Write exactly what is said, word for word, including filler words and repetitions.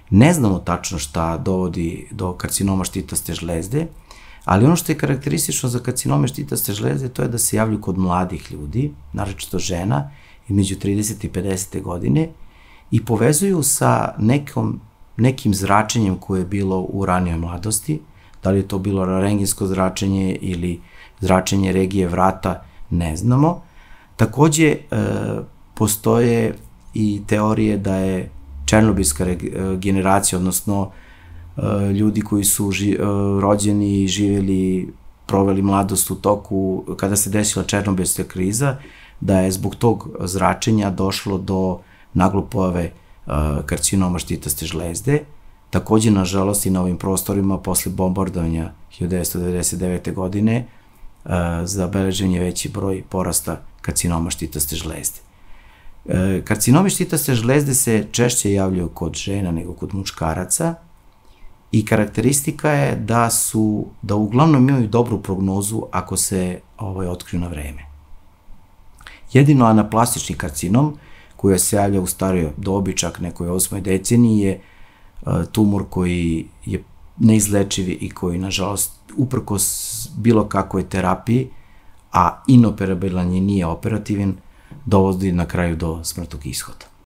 Ne znamo tačno šta dovodi do karcinoma štitaste žlezde, ali ono što je karakteristično za karcinome štitaste žlezde to je da se javljaju kod mladih ljudi, naročito žena, između trideset i pedeset godine i povezuju sa nekom, nekim zračenjem koje je bilo u ranijoj mladosti, da li je to bilo rengensko zračenje ili zračenje regije vrata, ne znamo. Takođe, e, postoje i teorije da je černobilska generacija, odnosno e, ljudi koji su ži, e, rođeni i živjeli, proveli mladost u toku, kada se desila černobilska kriza, da je zbog tog zračenja došlo do naglo pojave e, karcinoma štitaste žlezde. Takođe, nažalost, i na ovim prostorima, posle bombardovanja hiljadu devetsto devedeset devete. godine, uh, zabeležen je veći broj porasta karcinoma štitaste žlezde. Uh, karcinomi štitaste žlezde se češće javljaju kod žena nego kod muškaraca i karakteristika je da su, da uglavnom imaju dobru prognozu ako se ovaj, otkriju na vreme. Jedino anaplastični karcinom, koji se javlja u starijoj dobi, čak nekoj osmoj deceniji, je tumor koji je neizlečiv i koji, nažalost, uprkos bilo kakvoj terapiji, a inoperabilan je nije operativan, dovodi na kraju do smrtnog ishoda.